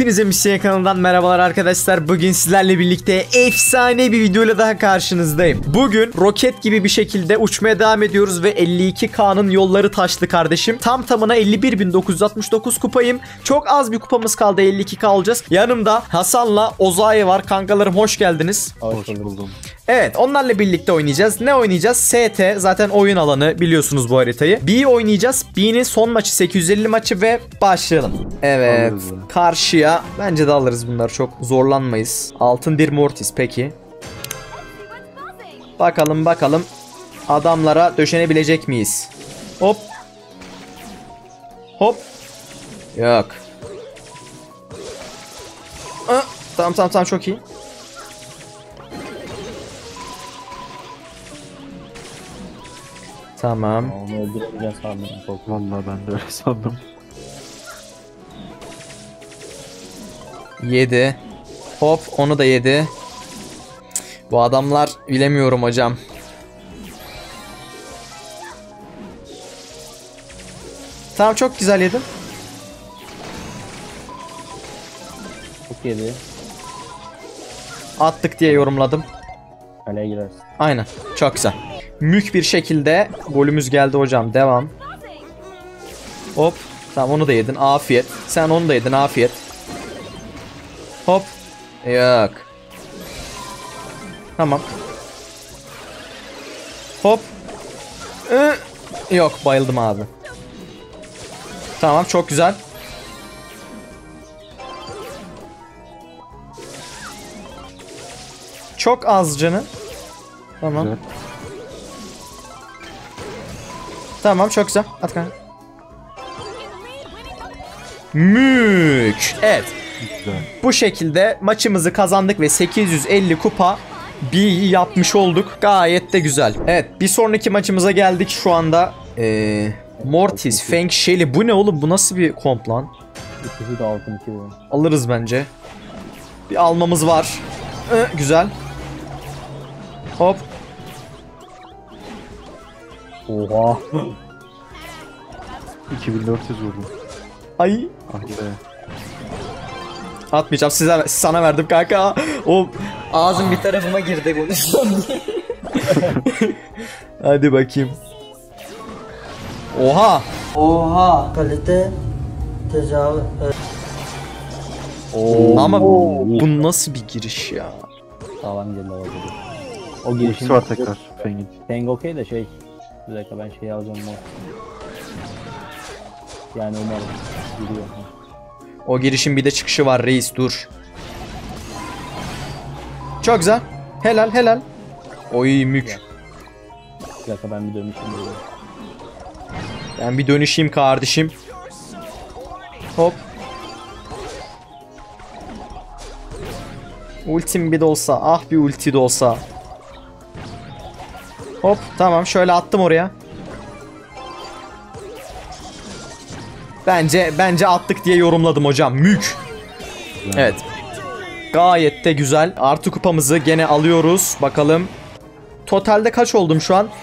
Hepinize Misyon kanalından merhabalar arkadaşlar. Bugün sizlerle birlikte efsane bir videoyla daha karşınızdayım. Bugün roket gibi bir şekilde uçmaya devam ediyoruz ve 52K'nın yolları taşlı kardeşim. Tam tamına 51.969 kupayım. Çok az bir kupamız kaldı, 52K olacağız. Yanımda Hasan'la Ozay var. Kankalarım hoş geldiniz. Hoş buldum. Evet, onlarla birlikte oynayacağız. Ne oynayacağız? ST zaten oyun alanı, biliyorsunuz bu haritayı. B oynayacağız. B'nin son maçı 850 maçı ve başlayalım. Evet, karşıya bence de alırız bunları, çok zorlanmayız. Altın bir Mortis peki. Bakalım adamlara döşenebilecek miyiz? Hop. Hop. Yok. Tamam çok iyi. Tamam. Onu öldüreceğiz sandım. Vallahi ben de öyle sandım. 7. Hop, onu da 7. Bu adamlar bilemiyorum hocam. Tamam, çok güzel yedim. Çok yedi. Attık diye yorumladım. Kaleye girersin. Aynen. Çok güzel. Mük bir şekilde golümüz geldi hocam. Devam. Hop. Tamam, onu da yedin. Afiyet. Sen onu da yedin. Afiyet. Hop. Yok. Tamam. Hop. Yok, bayıldım abi. Tamam, çok güzel. Çok az canı. Tamam. Güzel. Tamam, çok güzel. At kanka. Mük. Evet. Güzel. Bu şekilde maçımızı kazandık ve 850 kupa bir yapmış olduk. Gayet de güzel. Evet, bir sonraki maçımıza geldik şu anda. Mortis, Feng Shelly. Bu ne oğlum? Bu nasıl bir komp lan? İkisi de altın 2 bu. Alırız bence. Bir almamız var. Güzel. Hop. Oha. 2400 vurdum. Ay. Ah be. Atmayacağım, sana verdim kanka. O ağzım bir tarafıma girdi konuştum. Hadi bakayım. Oha. Kalite tecavüz. Ama bu nasıl bir giriş ya? Sağlam geldi olabilir. O İkisi girişim var tekrar Feng'in. Feng okey de şey. Bir dakika ben şeyi alacağım mı? Yani umarım giriyor. O girişin bir de çıkışı var reis, dur. Çok güzel. Helal. Oy mük. Bir dakika ben bir dönüşüm geliyorum. Ben bir dönüşeyim kardeşim. Hop. Ultim bir de olsa. Ah, bir ulti de olsa. Hop, tamam, şöyle attım oraya. Bence attık diye yorumladım hocam. Mük. Evet. Gayet de güzel. Artı kupamızı gene alıyoruz. Bakalım. Totalde kaç oldum şu an?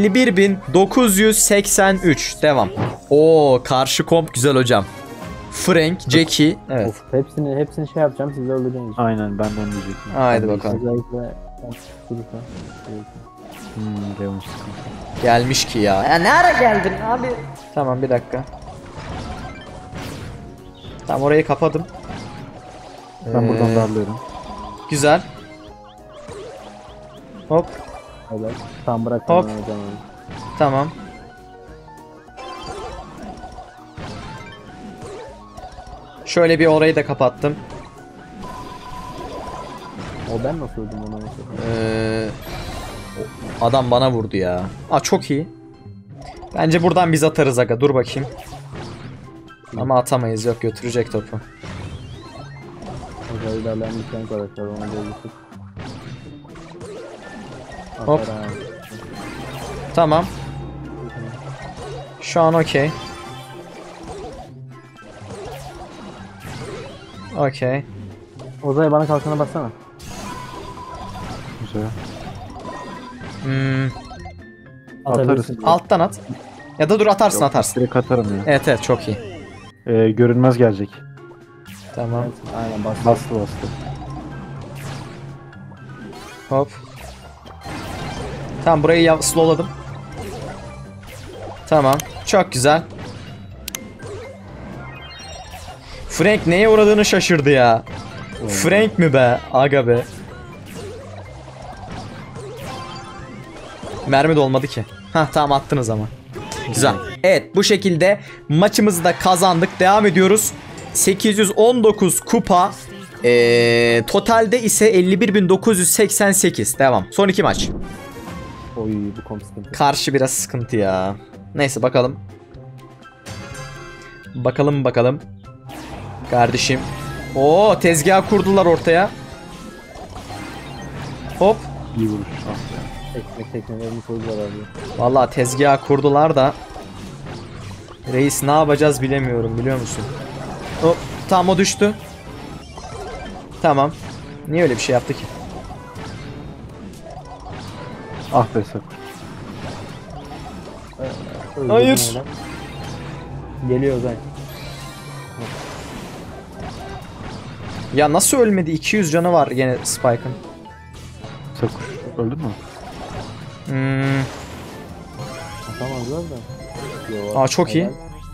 51.983. Devam. Oo, karşı komp güzel hocam. Frank, Jackie. Evet. Of, hepsini şey yapacağım, siz de öldüreceksiniz. Aynen, ben de onu diyecektim. Haydi bakalım. Özellikle durursa. Leon sıkıntı. Gelmiş ki ya. Ya ne ara geldin abi? Tamam, bir dakika. Tamam, orayı kapadım. Ben buradan darlıyorum. Güzel. Hop. Evet. Tam bırak. Hop. Tamam. Şöyle bir orayı da kapattım. O ben nasıl öldüm ona mesela? Adam bana vurdu ya. Aa, çok iyi. Bence buradan biz atarız aga. Dur bakayım. Ama atamayız. Yok, götürecek topu. Özel ilerleyen bir tank arkadaşlar, ona gözükür. Hop. Tamam. Şu an okey. Okey. Ozay bana kalkana bassana. Güzel. Atabilirsin. Alttan at. Ya da dur, atarsın. Direkt atarım ya. Evet, çok iyi. Görünmez gelecek. Tamam. Aynen bastı. Bastı bastı. Hop. Tamam burayı slowladım. Tamam. Çok güzel. Frank neye uğradığını şaşırdı ya. Frank mi be? Aga be. Mermi de olmadı ki. Hah tamam attınız ama. Güzel. Evet bu şekilde maçımızı da kazandık. Devam ediyoruz. 819 kupa. Totalde ise 51.988. Devam. Son iki maç. Oy bu kom sıkıntı. Karşı biraz sıkıntı ya. Neyse bakalım. Bakalım. Kardeşim. Oo tezgah kurdular ortaya. Hop. İyi vuruş. Ah be. Teknelerini koydular abi. Vallahi tezgah kurdular da. Reis ne yapacağız bilemiyorum biliyor musun? Hop. Tamam o düştü. Tamam. Niye öyle bir şey yaptı ki? Ah be sakın. Hayır. Geliyor Ozay. Ya nasıl ölmedi? 200 canı var gene Spike'ın. Sakuş. Öldün mü? Atamazlar da. Yo, Aa çok iyi. helal.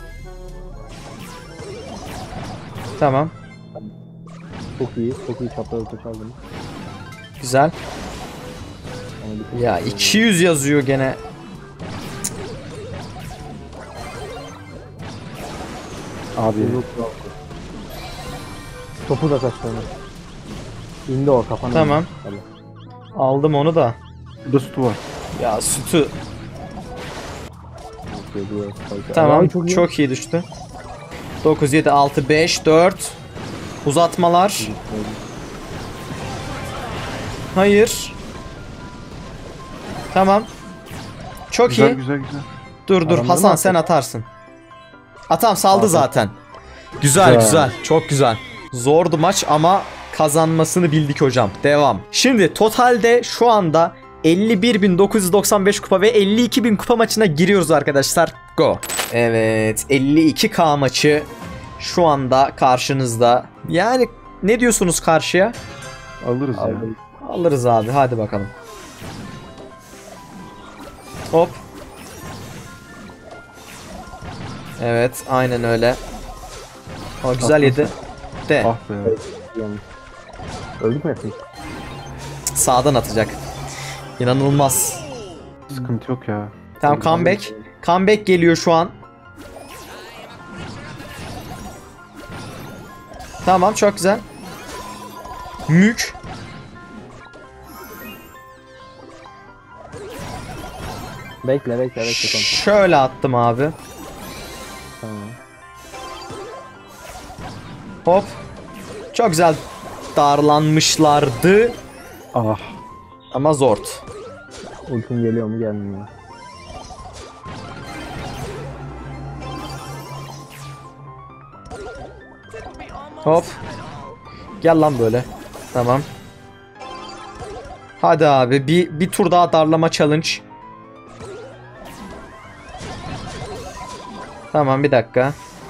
Tamam. Çok iyi. Çok iyi çapraz atış aldım. Güzel. Ama bir Ya 200 yazıyor gene. Abi. Topu da kaçtı onu. İndi o kafana. Tamam. Tabii. Aldım onu da. Burada sütü var. Ya sütü. Geliyor, spike. Tamam. Ay, Çok iyi düştü. 9, 7, 6, 5, 4. Uzatmalar. Hayır. Tamam. Çok Güzel iyi. güzel. Dur Adamları Hasan mı sen attın? atarsın. Atam saldı Aferin. zaten. Güzel Güzel. çok güzel. Zordu maç ama kazanmasını bildik hocam. Devam. Şimdi totalde şu anda 51.995 kupa ve 52.000 kupa maçına giriyoruz arkadaşlar. Go. Evet 52K maçı şu anda karşınızda. Yani ne diyorsunuz karşıya? Alırız ya. Aldım. Alırız abi hadi bakalım. Hop. Evet aynen öyle. O güzel yedi. De Ah be. Yani. Öldük mü hepimiz? sağdan atacak. İnanılmaz. Sıkıntı yok ya. Tamam comeback. Comeback geliyor şu an. Tamam çok güzel. Mük. Bekle. Tamam. Şöyle attım abi. Tamam. Hop. Çok güzel darlanmışlardı. Ah. Ama zort. Ultim geliyor mu gelmiyor. Hop. Gel lan böyle. Tamam. Hadi abi bir tur daha darlama challenge. Tamam bir dakika.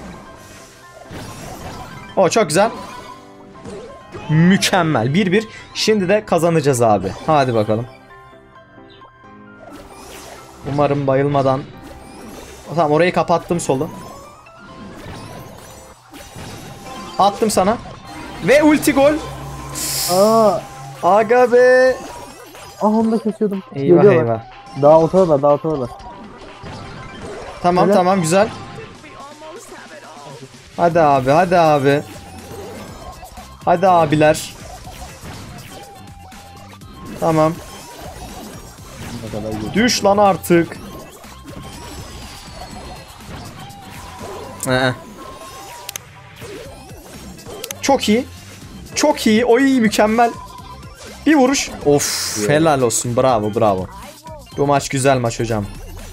O çok güzel. Mükemmel. 1-1. Şimdi de kazanacağız abi. Hadi bakalım. Umarım bayılmadan. Tamam orayı kapattım solu. Attım sana. Ve ulti gol. Aa, Aga be. onu da kesiyordum. Eyvah Geliyorlar. eyvah. Daha ortadalar. Tamam Helal. tamam güzel. Hadi abi hadi abi. Hadi abiler. Tamam. Ne kadar iyi. Düş lan artık. Çok iyi. Çok iyi. Oy mükemmel. Bir vuruş. Of helal olsun. Bravo. Bu maç güzel maç hocam.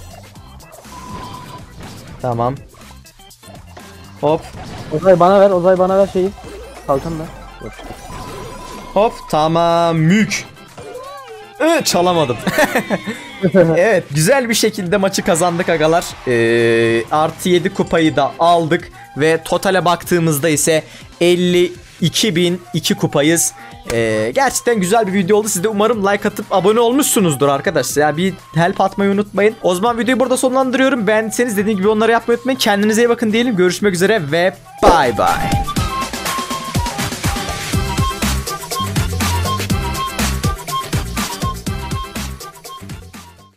Tamam. Hop. Ozay bana ver şeyi. Kalkan da. Yok. Hop tamam mük. Çalamadım. Evet güzel bir şekilde maçı kazandık agalar. Artı 7 kupayı da aldık. Ve totale baktığımızda ise 52.002 kupayız. Gerçekten güzel bir video oldu. Siz de umarım like atıp abone olmuşsunuzdur arkadaşlar. Ya bir help atmayı unutmayın. O zaman videoyu burada sonlandırıyorum. Beğendiyseniz dediğim gibi onları yapmayı unutmayın. Kendinize iyi bakın diyelim. Görüşmek üzere ve bay bay.